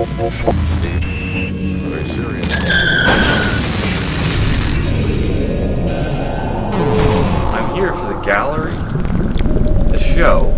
Very serious. I'm here for the gallery, the show.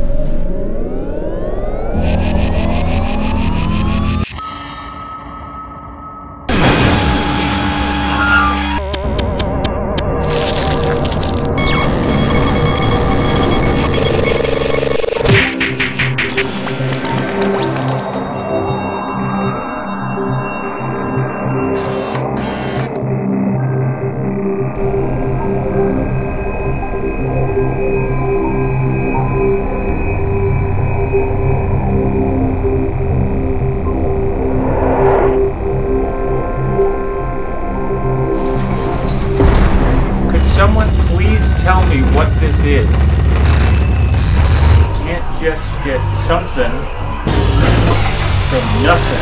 Someone please tell me what this is. You can't just get something from nothing.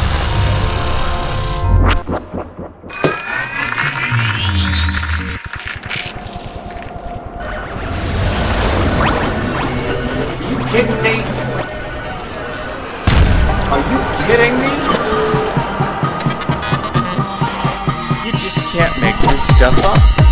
Are you kidding me? Are you kidding me? You just can't make this stuff up.